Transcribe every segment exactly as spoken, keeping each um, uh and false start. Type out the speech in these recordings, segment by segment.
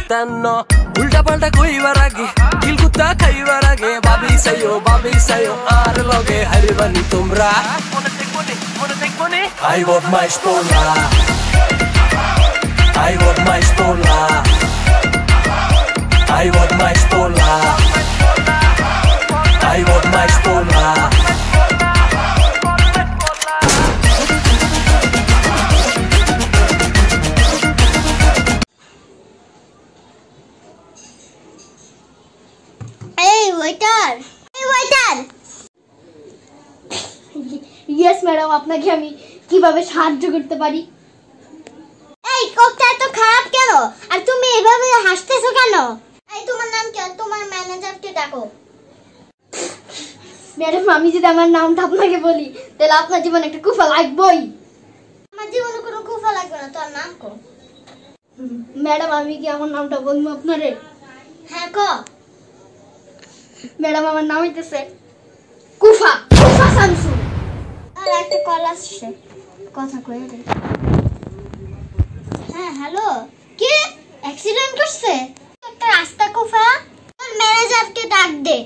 maittanno ulta palta koibar age kilkutta khaibar age babi sayo babi sayo ar loge haribani tumra mone tekbone mone tekbone I want my spola I want my spola I want my spola I want my spola waiter এই waiter yes madam আপনাকে আমি কিভাবে সাহায্য করতে পারি এই কোকটা এত খারাপ কেন আর তুমি এভাবে হাসতেছো কেন এই তোমার নাম কি তোমার ম্যানেজারকে ডাকো ম্যাডাম আমি যদি আমার নামটা আপনাকে বলি তাহলে আপনার জীবনে একটা কুফা লাগবেই আমার জীবনে কোনো কুফা লাগবে না তোর নাম কো ম্যাডাম আমি কি আমার নামটা বলবো আপনারে হ্যাঁ কো ম্যাডাম আমার নাম হইতেছে কুফা কুফা শামসু আর একটা কল আসছে কথা কই রে হ্যাঁ হ্যালো কি অ্যাক্সিডেন্ট করছে একটা রাস্তা কুফা তোর ম্যানেজারকে ডাক দে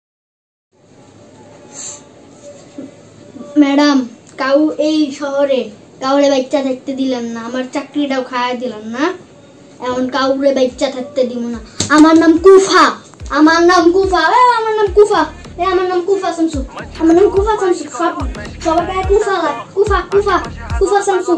ম্যাডাম কাউ এই শহরে কাউরে বাচ্চা থাকতে দিলেন না আমার চাকরিটাও খাওয়া দিলেন না এমন কাউরে বাচ্চা থাকতে দিব না আমার নাম কুফা আমার নাম কুফা এ আমার নাম কুফা এ আমার নাম কুফা শামসু আমার নাম কুফা শামসু সব সবাইকে কুফা লাগ কুফা কুফা কুফা Shamsu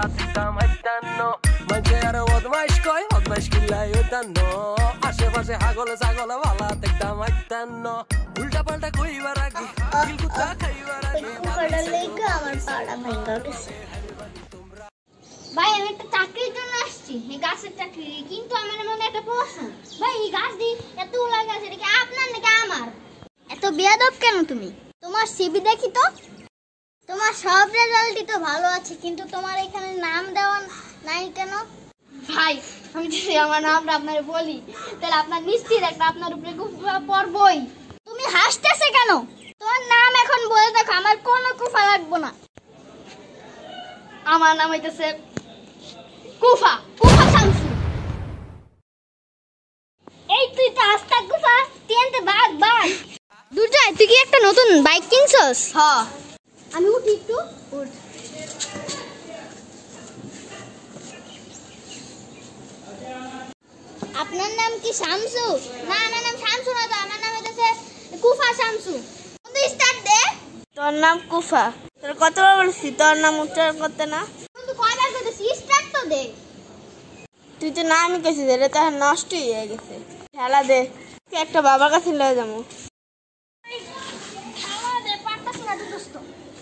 manjera odmash koy odmash killayo tanno ashe pashe hagol sagol wala tekta maittanno ulta palta koibar age kilkutta khaibar age কুফাটা লেগে আমার পাড়া ভাঙা গেছে ভাই আমি একটা চাকরির জন্য আসছি এই গাছের চাকরি কিন্তু আমার মনে একটা প্রশ্ন ভাই এই গাছ দি এতগুলা গাছ এটা কি আপনার নাকি আমার এত বেয়াদব কেন তুমি তোমার সিভি দেখি তো তোমার সব রেজাল্টই তো ভালো আছে কিন্তু তোমার এখানে নাম দেওয়া নাই কেন ভাই আমি যদি আমার নামটা আপনারে বলি তাহলে আপনার নিশ্চিত একটা আপনার উপরে কুফা পড়বই তুমি হাসতেছে কেন তোমার নাম এখন বলে দেখো আমার কোনো কুফা লাগবে না আমার নাম হইতেছে কুফা কুফা শামসু এই তুই তো আস্তা কুফা তিনতে বাগ বাগ দুর্জয় তুই কি একটা নতুন বাইক কিনছস হ্যাঁ আমি উঠি একটু উঠ আপনার নাম কি শামসু না আমার নাম শামসু না তো আমার নাম হচ্ছে কুফা শামসু বন্ধু স্টার্ট দে তোর নাম কুফা তোর কতবার বলছি তোর নাম উচ্চারণ করতে না বন্ধু কয়বার কইতেছি স্টার্ট তো দে তুই তো নামই কেছিস এটা তো নষ্ট হয়ে গেছে খেলা দে একটা বাবার কাছে লয়ে যাবো খাওয়া দে পারতাছ না তো দোস্ত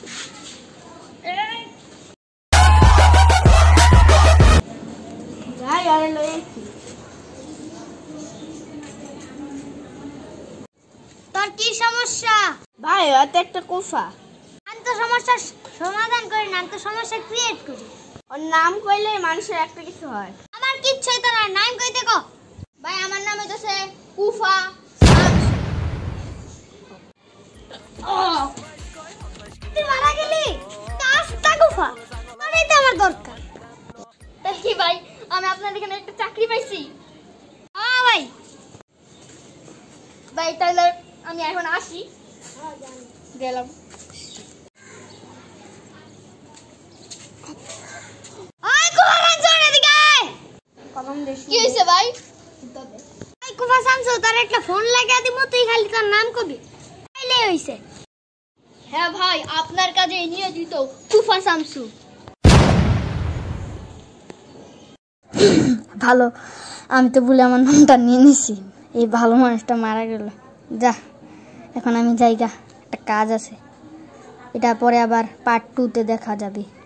যাই আরে লয়ে তোর কি সমস্যা ভাই এত একটা কুফা আমি তো সমস্যার সমাধান করি না আমি তো সমস্যা ক্রিয়েট করি ওর নাম কইলে মানুষের একটা কিছু হয় আমার কিচ্ছুই তো না নাম কই দেখো ভাই আমার নাম হইতাছে কুফা তুই মারা গেলি কাস্তা কুফা আরে তো আমার দরকার তাই কি ভাই আমি আপনার এখানে একটা চাকরি পাইছি হ্যাঁ ভাই ভাই তাহলে আমি এখন আসি গেলাম ওই কুফা শামসু এদিকে আয় কখন দেখি কি হইছে ভাই ওই কুফা শামসু তার একটা ফোন লাগা দিমু তুই খালি তার নাম কবি তাইলে হইছে হ্যাঁ ভাই আপনার কাজে নিয়োজিত কুফা শামসু ভালো আমি তো বলে আমার নামটা নিয়ে নিছি এই ভালো মানুষটা মারা গেল যা এখন আমি জায়গা একটা কাজ আছে এটা পরে আবার পার্ট টুতে দেখা যাবে।